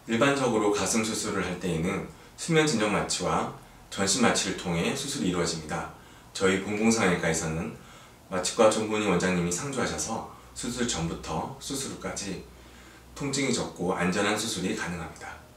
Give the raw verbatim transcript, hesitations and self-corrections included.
일반적으로 가슴 수술을 할 때에는 수면 진정 마취와 전신 마취를 통해 수술이 이루어집니다. 저희 봉봉상외과에서는 마취과 전문의 원장님이 상주하셔서 수술 전부터 수술 후까지 통증이 적고 안전한 수술이 가능합니다.